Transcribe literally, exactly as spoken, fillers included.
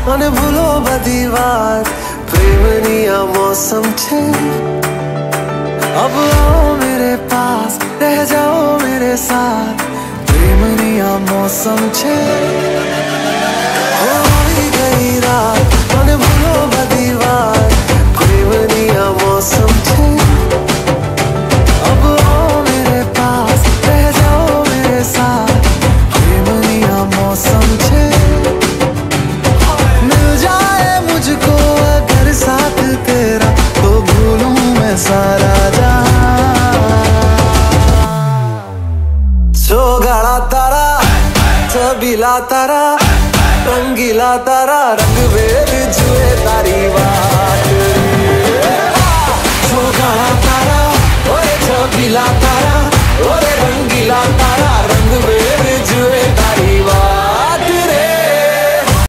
મને ભૂલો બધી વાત પ્રેમની આ મૌસમ છે अब आओ मेरे पास रह जाओ मेरे साथ प्रेमनी आ मौसम छे हो गई रात मन भूलो बधी बात प्रेमनी आ मौसम छे अब आओ मेरे पास रह जाओ मेरे साथ प्रेमनी आ मौसम छे मिल जाए मुझको अगर साथ तेरा तो भूलूं मैं सारा चोगाड़ा तारा चबीला तारा रंगीला तारा रंग बे